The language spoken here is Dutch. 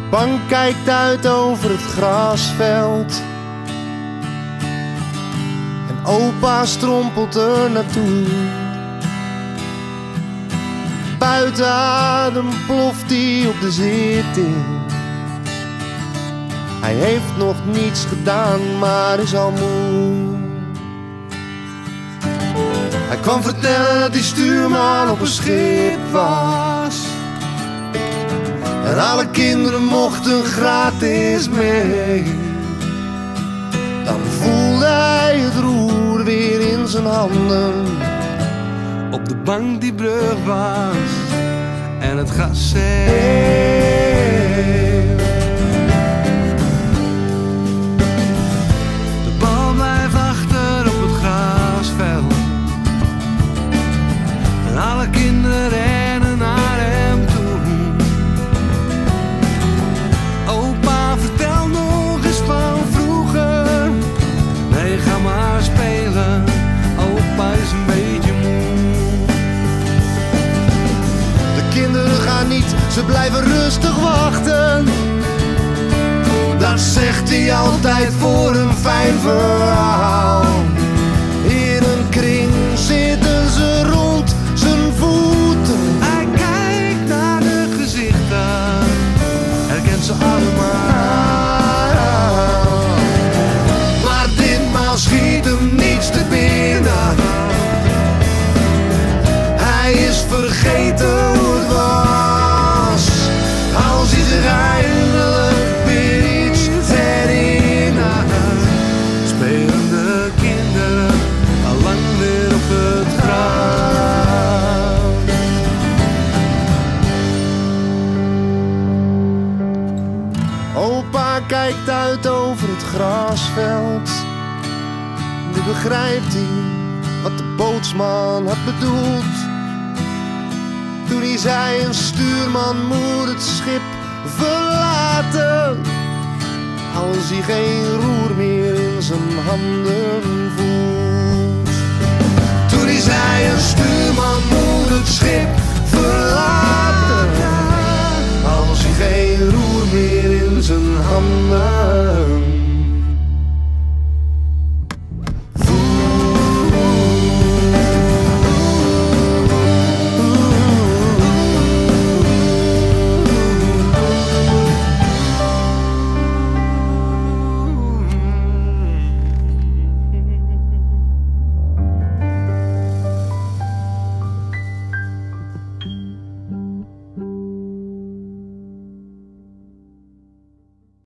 bank kijkt uit over het grasveld en opa strompelt er naartoe. Buiten adem ploft hij op de zitting. Hij heeft nog niets gedaan, maar is al moe. Hij kwam vertellen dat hij stuurman op een schip was en alle kinderen mochten gratis mee. Dan voelde hij het roer weer in zijn handen op de bank die brug was en het gas zeef. De bal blijft achter op het grasveld en alle kinderen rennen naar hem toe. Opa, vertel nog eens van vroeger. Nee, ga maar spelen, opa is een beetje moe. De kinderen gaan niet, ze blijven rustig wachten. Dat zegt hij altijd voor een fijn verhaal. In een kring zitten ze rond zijn voeten. Hij kijkt naar de gezichten, herkent ze allemaal. Maar ditmaal schiet hem niets te binnen. Hij is vergeten hoe het was. Als hij zich eindelijk weer iets herinnert, spelen de kinderen allang weer op het gras. Opa kijkt uit over het grasveld. Nu begrijpt hij wat de bootsman had bedoeld toen hij zei: een stuurman moet het schip verlaten als hij geen roer meer in zijn handen voelt. Toen hij zei: een stuurman moet het schip